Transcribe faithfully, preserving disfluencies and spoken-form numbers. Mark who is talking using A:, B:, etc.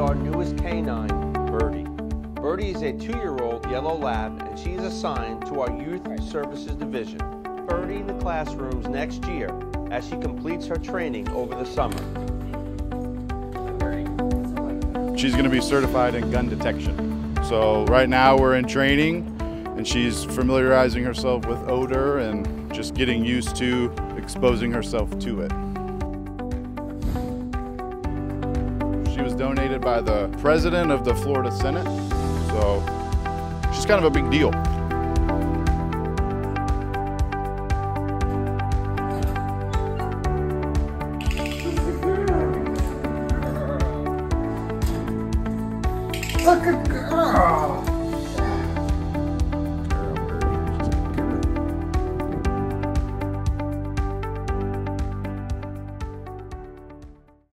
A: our newest canine, Birdie. Birdie is a two-year-old yellow lab, and she is assigned to our Youth Services Division. Birdie in the classrooms next year as she completes her training over the summer.
B: She's going to be certified in gun detection. So right now we're in training, and she's familiarizing herself with odor and just getting used to exposing herself to it. She was donated by the president of the Florida Senate, so she's kind of a big deal.
C: Look at girl.